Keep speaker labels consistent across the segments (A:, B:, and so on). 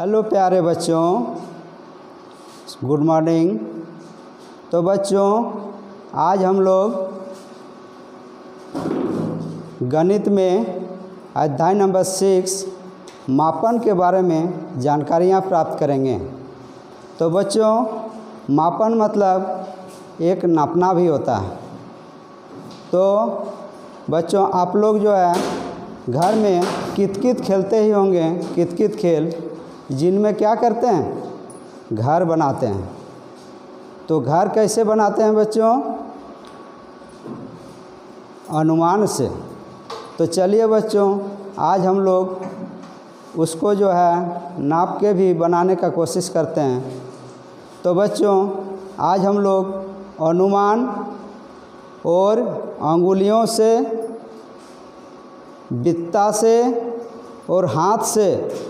A: Hello प्यारे बच्चों, good morning. तो बच्चों, आज हम लोग गणित में अध्याय नंबर 6 मापन के बारे में जानकारियाँ प्राप्त करेंगे। तो बच्चों, मापन मतलब एक नापना भी होता है। तो बच्चों, आप लोग जो है घर में कित-कित खेलते ही होंगे, कित-कित खेल, जिनमें क्या करते हैं, घर बनाते हैं। तो घर कैसे बनाते हैं बच्चों? अनुमान से। तो चलिए बच्चों, आज हम लोग उसको जो है नाप के भी बनाने का कोशिश करते हैं। तो बच्चों, आज हम लोग अनुमान और अंगुलियों से, बित्ता से और हाथ से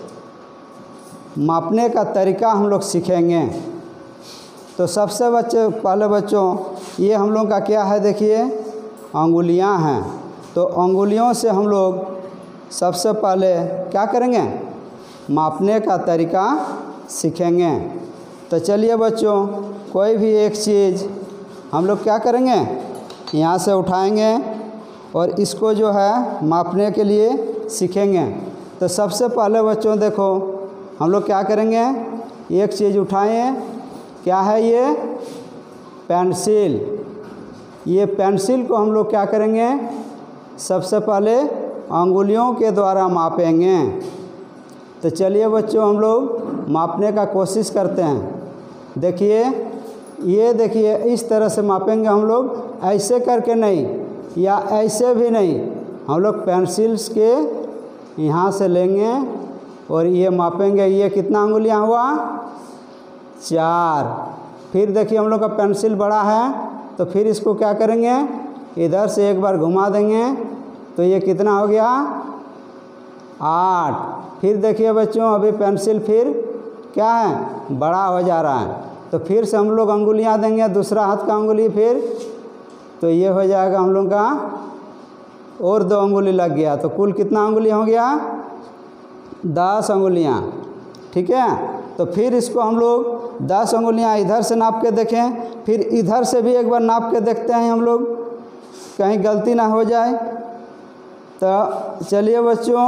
A: मापने का तरीका हम लोग सीखेंगे। तो सबसे पहले बच्चों, ये हम लोग का क्या है, देखिए अंगुलियां हैं। तो अंगुलियों से हम लोग सबसे पहले क्या करेंगे, मापने का तरीका सीखेंगे। तो चलिए बच्चों, कोई भी एक चीज़ हम लोग क्या करेंगे, यहाँ से उठाएंगे और इसको जो है मापने के लिए सीखेंगे। तो सबसे पहले बच्चों देखो, हम लोग क्या करेंगे, एक चीज़ उठाएं। क्या है ये? पेंसिल। ये पेंसिल को हम लोग क्या करेंगे, सबसे पहले अंगुलियों के द्वारा मापेंगे। तो चलिए बच्चों, हम लोग मापने का कोशिश करते हैं। देखिए, ये देखिए, इस तरह से मापेंगे हम लोग, ऐसे करके नहीं या ऐसे भी नहीं। हम लोग पेंसिल्स के यहाँ से लेंगे और ये मापेंगे। ये कितना अंगुलियाँ हुआ? 4। फिर देखिए, हम लोग का पेंसिल बड़ा है, तो फिर इसको क्या करेंगे, इधर से एक बार घुमा देंगे। तो ये कितना हो गया? 8। फिर देखिए बच्चों, अभी पेंसिल फिर क्या है, बड़ा हो जा रहा है। तो फिर से हम लोग अंगुलियाँ देंगे, दूसरा हाथ का अंगुली फिर, तो ये हो जाएगा हम लोग का, और 2 अंगुली लग गया। तो कुल कितना अंगुली हो गया? 10 अंगुलियाँ। ठीक है। तो फिर इसको हम लोग 10 अंगुलियाँ इधर से नाप के देखें, फिर इधर से भी एक बार नाप के देखते हैं हम लोग, कहीं गलती ना हो जाए। तो चलिए बच्चों,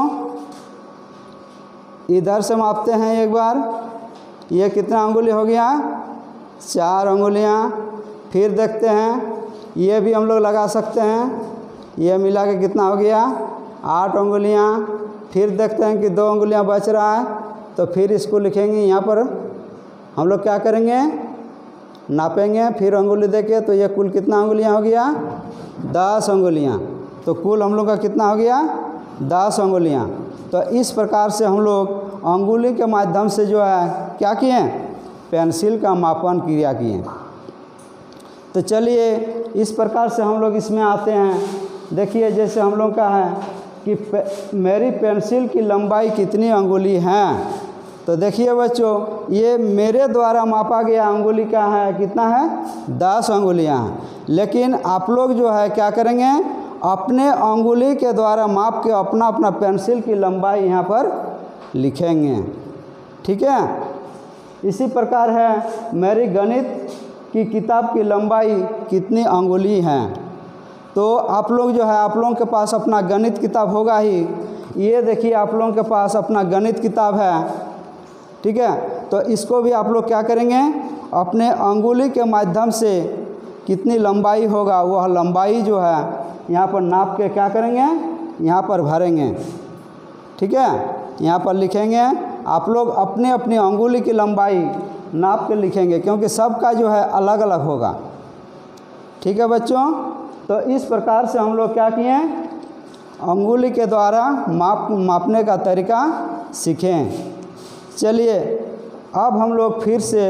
A: इधर से मापते हैं एक बार। ये कितना अंगुली हो गया? 4 अंगुलियाँ। फिर देखते हैं, ये भी हम लोग लगा सकते हैं। ये मिला के कितना हो गया? 8 अंगुलियाँ। फिर देखते हैं कि 2 अंगुलियाँ बच रहा है, तो फिर इसको लिखेंगे। यहाँ पर हम लोग क्या करेंगे, नापेंगे, फिर अंगुली देके। तो ये कुल कितना अंगुलियाँ हो गया? 10 अंगुलियाँ। तो कुल हम लोग का कितना हो गया? 10 अंगुलियाँ। तो इस प्रकार से हम लोग अंगुली के माध्यम से जो है क्या किए, पेंसिल का मापन क्रिया किए। तो चलिए, इस प्रकार से हम लोग इसमें आते हैं। देखिए, जैसे हम लोग का है कि मेरी पेंसिल की लंबाई कितनी अंगुली है। तो देखिए बच्चों, ये मेरे द्वारा मापा गया अंगुली का है, कितना है? 10 अंगुलियाँ हैं। लेकिन आप लोग जो है क्या करेंगे, अपने अंगुली के द्वारा माप के अपना अपना पेंसिल की लंबाई यहाँ पर लिखेंगे। ठीक है। इसी प्रकार है, मेरी गणित की किताब की लंबाई कितनी अंगुली है। तो आप लोग जो है, आप लोगों के पास अपना गणित किताब होगा ही। ये देखिए, आप लोगों के पास अपना गणित किताब है। ठीक है। तो इसको भी आप लोग क्या करेंगे, अपने अंगुली के माध्यम से कितनी लंबाई होगा, वह लंबाई जो है यहाँ पर नाप के क्या करेंगे, यहाँ पर भरेंगे। ठीक है। यहाँ पर लिखेंगे। आप लोग अपने अपनी अंगुली की लंबाई नाप के लिखेंगे, क्योंकि सबका जो है अलग अलग होगा। ठीक है बच्चों। तो इस प्रकार से हम लोग क्या किए, अंगुली के द्वारा मापने का तरीका सीखें। चलिए, अब हम लोग फिर से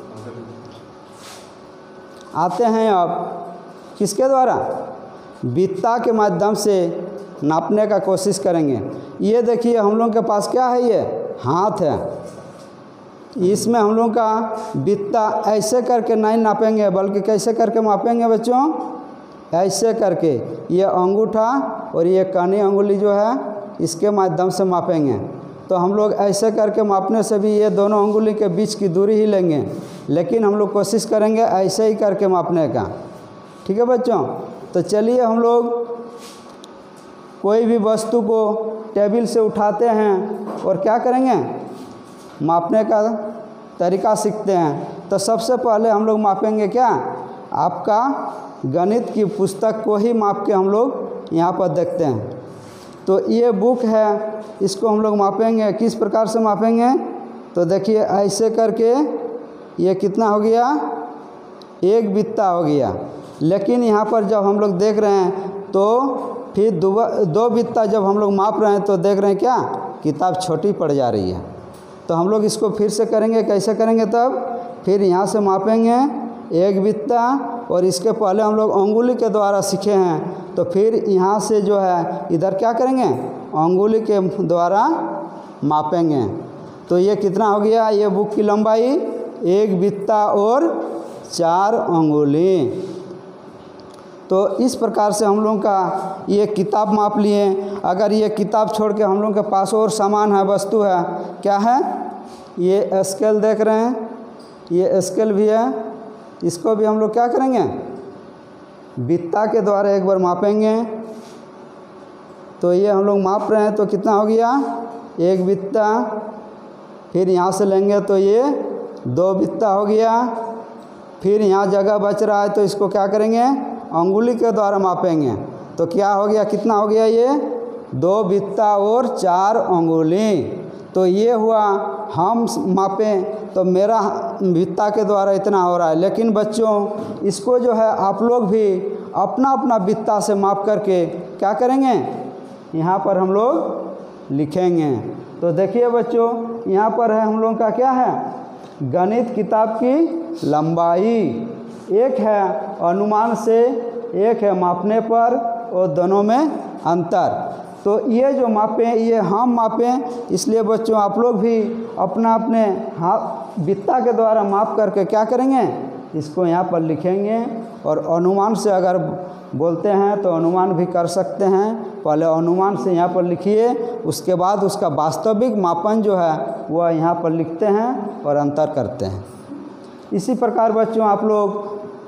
A: आते हैं, अब किसके द्वारा, बित्ता के माध्यम से नापने का कोशिश करेंगे। ये देखिए, हम लोग के पास क्या है, ये हाथ है। इसमें हम लोग का बित्ता ऐसे करके नहीं नापेंगे, बल्कि कैसे करके मापेंगे बच्चों, ऐसे करके। ये अंगूठा और ये कानी अंगुली जो है, इसके माध्यम से मापेंगे। तो हम लोग ऐसे करके मापने से भी ये दोनों अंगुली के बीच की दूरी ही लेंगे, लेकिन हम लोग कोशिश करेंगे ऐसे ही करके मापने का। ठीक है बच्चों, तो चलिए हम लोग कोई भी वस्तु को टेबल से उठाते हैं और क्या करेंगे, मापने का तरीका सीखते हैं। तो सबसे पहले हम लोग मापेंगे क्या, आपका गणित की पुस्तक को ही माप के हम लोग यहाँ पर देखते हैं। तो ये बुक है, इसको हम लोग मापेंगे। किस प्रकार से मापेंगे, तो देखिए ऐसे करके ये कितना हो गया, 1 बित्ता हो गया। लेकिन यहाँ पर जब हम लोग देख रहे हैं तो फिर 2 बित्ता जब हम लोग माप रहे हैं तो देख रहे हैं क्या, किताब छोटी पड़ जा रही है। तो हम लोग इसको फिर से करेंगे। कैसे करेंगे, तब फिर यहाँ से मापेंगे 1 बित्ता, और इसके पहले हम लोग अंगुली के द्वारा सीखे हैं। तो फिर यहाँ से जो है इधर क्या करेंगे, अंगुली के द्वारा मापेंगे। तो ये कितना हो गया, ये बुक की लंबाई 1 बित्ता और 4 अंगुली। तो इस प्रकार से हम लोगों का ये किताब माप लिए। अगर ये किताब छोड़ के हम लोगों के पास और सामान है, वस्तु है, क्या है, ये स्केल देख रहे हैं, ये स्केल भी है, इसको भी हम लोग क्या करेंगे, बित्ता के द्वारा एक बार मापेंगे। तो ये हम लोग माप रहे हैं तो कितना हो गया, 1 बित्ता। फिर यहाँ से लेंगे तो ये 2 बित्ता हो गया। फिर यहाँ जगह बच रहा है तो इसको क्या करेंगे, अंगुली के द्वारा मापेंगे। तो क्या हो गया, कितना हो गया, ये 2 बित्ता और 4 अंगुली। तो ये हुआ, हम मापें तो मेरा बित्ता के द्वारा इतना हो रहा है। लेकिन बच्चों इसको जो है आप लोग भी अपना अपना बित्ता से माप करके क्या करेंगे, यहाँ पर हम लोग लिखेंगे। तो देखिए बच्चों, यहाँ पर है हम लोग का क्या है, गणित किताब की लंबाई। एक है अनुमान से, एक है मापने पर, और दोनों में अंतर। तो ये जो मापें, ये हम मापें, इसलिए बच्चों आप लोग भी अपना अपने हाथ बित्ता के द्वारा माप करके क्या करेंगे, इसको यहाँ पर लिखेंगे। और अनुमान से अगर बोलते हैं तो अनुमान भी कर सकते हैं। पहले अनुमान से यहाँ पर लिखिए, उसके बाद उसका वास्तविक मापन जो है वह यहाँ पर लिखते हैं और अंतर करते हैं। इसी प्रकार बच्चों आप लोग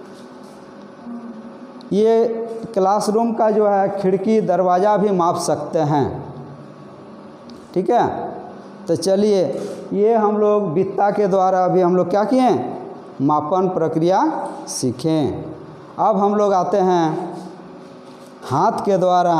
A: ये क्लासरूम का जो है खिड़की दरवाज़ा भी माप सकते हैं। ठीक है, तो चलिए ये हम लोग बित्ता के द्वारा अभी हम लोग क्या किए, मापन प्रक्रिया सीखें। अब हम लोग आते हैं हाथ के द्वारा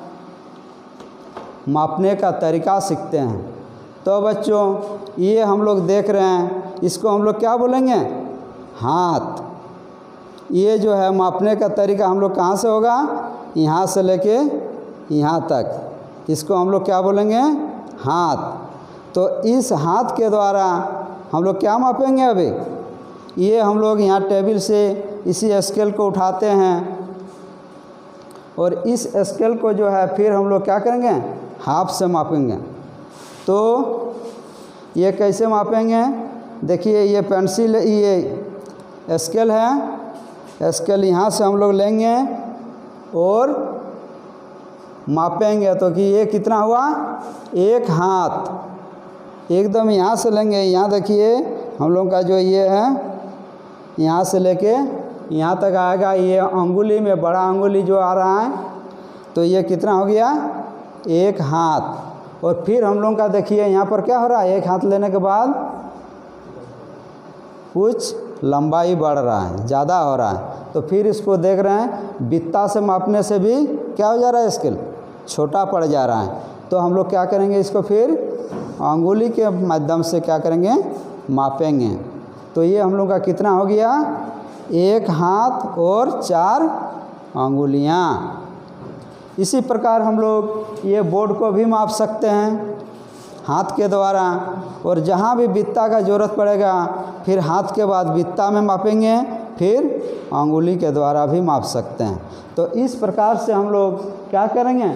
A: मापने का तरीका सीखते हैं। तो बच्चों ये हम लोग देख रहे हैं, इसको हम लोग क्या बोलेंगे, हाथ। ये जो है मापने का तरीका हम लोग कहाँ से होगा, यहाँ से लेके यहाँ तक, इसको हम लोग क्या बोलेंगे, हाथ। तो इस हाथ के द्वारा हम लोग क्या मापेंगे, अभी ये हम लोग यहाँ टेबल से इसी स्केल को उठाते हैं, और इस स्केल को जो है फिर हम लोग क्या करेंगे, हाथ से मापेंगे। तो ये कैसे मापेंगे, देखिए ये पेंसिल, ये स्केल है, स्केल यहाँ से हम लोग लेंगे और मापेंगे। तो कि ये कितना हुआ, 1 हाथ, एकदम यहाँ से लेंगे। यहाँ देखिए हम लोग का जो ये है, यहाँ से लेके यहाँ तक आएगा, ये अंगुली में बड़ा अंगुली जो आ रहा है, तो ये कितना हो गया, 1 हाथ। और फिर हम लोग का देखिए यहाँ पर क्या हो रहा है, 1 हाथ लेने के बाद कुछ लंबाई बढ़ रहा है, ज़्यादा हो रहा है। तो फिर इसको देख रहे हैं, बित्ता से मापने से भी क्या हो जा रहा है, स्केल छोटा पड़ जा रहा है। तो हम लोग क्या करेंगे, इसको फिर अंगुली के माध्यम से क्या करेंगे, मापेंगे। तो ये हम लोग का कितना हो गया, 1 हाथ और 4 अंगुलियाँ। इसी प्रकार हम लोग ये बोर्ड को भी माप सकते हैं हाथ के द्वारा। और जहाँ भी बित्ता का ज़रूरत पड़ेगा फिर हाथ के बाद बित्ता में मापेंगे, फिर अंगुली के द्वारा भी माप सकते हैं। तो इस प्रकार से हम लोग क्या करेंगे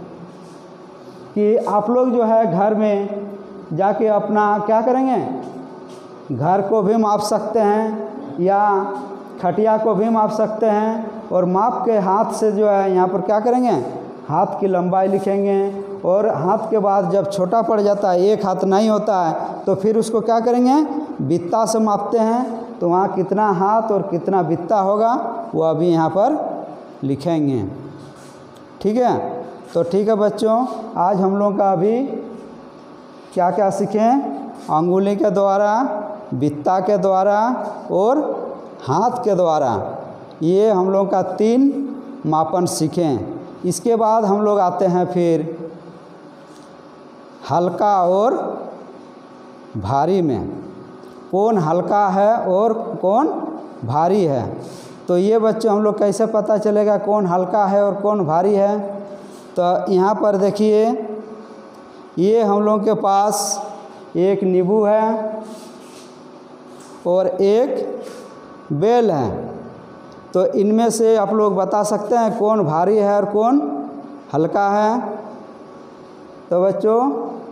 A: कि आप लोग जो है घर में जाके अपना क्या करेंगे, घर को भी माप सकते हैं या खटिया को भी माप सकते हैं। और माप के हाथ से जो है यहाँ पर क्या करेंगे, हाथ की लंबाई लिखेंगे और हाथ के बाद जब छोटा पड़ जाता है, एक हाथ नहीं होता है, तो फिर उसको क्या करेंगे, बित्ता से मापते हैं। तो वहाँ कितना हाथ और कितना बित्ता होगा वो अभी यहाँ पर लिखेंगे। ठीक है, तो ठीक है बच्चों, आज हम लोगों का अभी क्या क्या सीखें, अंगुली के द्वारा, बित्ता के द्वारा और हाथ के द्वारा, ये हम लोग का 3 मापन सीखें। इसके बाद हम लोग आते हैं फिर हल्का और भारी में, कौन हल्का है और कौन भारी है। तो ये बच्चों हम लोग कैसे पता चलेगा कौन हल्का है और कौन भारी है। तो यहाँ पर देखिए, ये हम लोग के पास एक नींबू है और एक बेल है। तो इनमें से आप लोग बता सकते हैं कौन भारी है और कौन हल्का है। तो बच्चों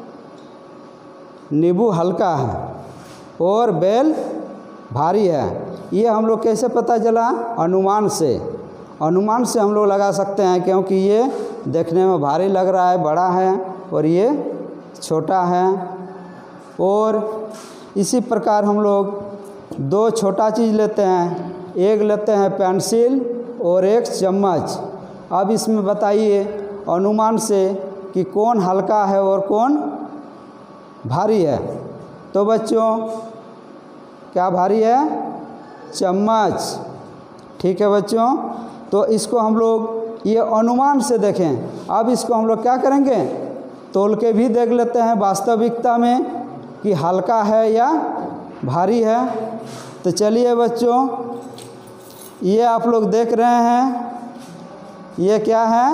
A: नींबू हल्का है और बेल भारी है। ये हम लोग कैसे पता चला, अनुमान से। अनुमान से हम लोग लगा सकते हैं, क्योंकि ये देखने में भारी लग रहा है, बड़ा है, और ये छोटा है। और इसी प्रकार हम लोग 2 छोटा चीज़ लेते हैं, एक लेते हैं पेंसिल और एक चम्मच। अब इसमें बताइए अनुमान से कि कौन हल्का है और कौन भारी है। तो बच्चों क्या भारी है, चम्मच। ठीक है बच्चों, तो इसको हम लोग ये अनुमान से देखें। अब इसको हम लोग क्या करेंगे, तोल के भी देख लेते हैं वास्तविकता में कि हल्का है या भारी है। तो चलिए बच्चों, ये आप लोग देख रहे हैं, ये क्या है,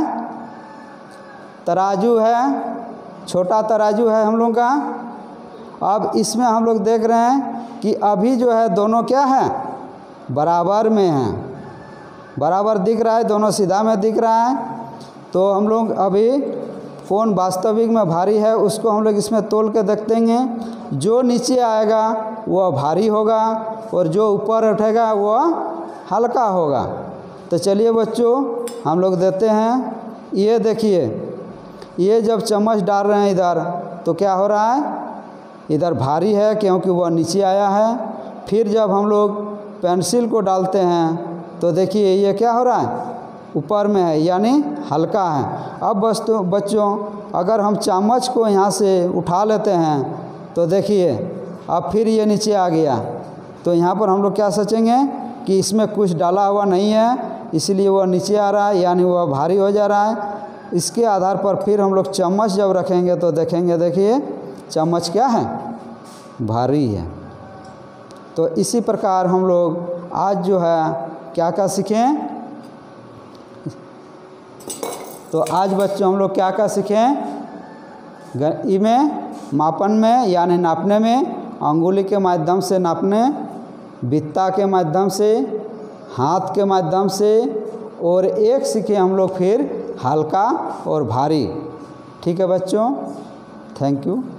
A: तराजू है, छोटा तराजू है हम लोग का। अब इसमें हम लोग देख रहे हैं कि अभी जो है दोनों क्या है, बराबर में हैं, बराबर दिख रहा है, दोनों सीधा में दिख रहा है। तो हम लोग अभी कौन वास्तविक में भारी है उसको हम लोग इसमें तोल के देखेंगे। जो नीचे आएगा वह भारी होगा और जो ऊपर उठेगा वह हल्का होगा। तो चलिए बच्चों हम लोग देते हैं। ये देखिए, ये जब चम्मच डाल रहे हैं इधर, तो क्या हो रहा है, इधर भारी है क्योंकि वह नीचे आया है। फिर जब हम लोग पेंसिल को डालते हैं तो देखिए ये क्या हो रहा है, ऊपर में है, यानी हल्का है। अब बच्चों अगर हम चम्मच को यहाँ से उठा लेते हैं तो देखिए अब फिर ये नीचे आ गया। तो यहाँ पर हम लोग क्या सोचेंगे कि इसमें कुछ डाला हुआ नहीं है, इसलिए वह नीचे आ रहा है, यानी वह भारी हो जा रहा है। इसके आधार पर फिर हम लोग चम्मच जब रखेंगे तो देखेंगे, देखिए चम्मच क्या है, भारी है। तो इसी प्रकार हम लोग आज जो है क्या क्या सीखें। तो आज बच्चों हम लोग क्या क्या सीखें, में मापन में यानी नापने में, अंगुली के माध्यम से नापने, बित्ता के माध्यम से, हाथ के माध्यम से, और एक सीखे हम लोग फिर हल्का और भारी। ठीक है बच्चों, थैंक यू।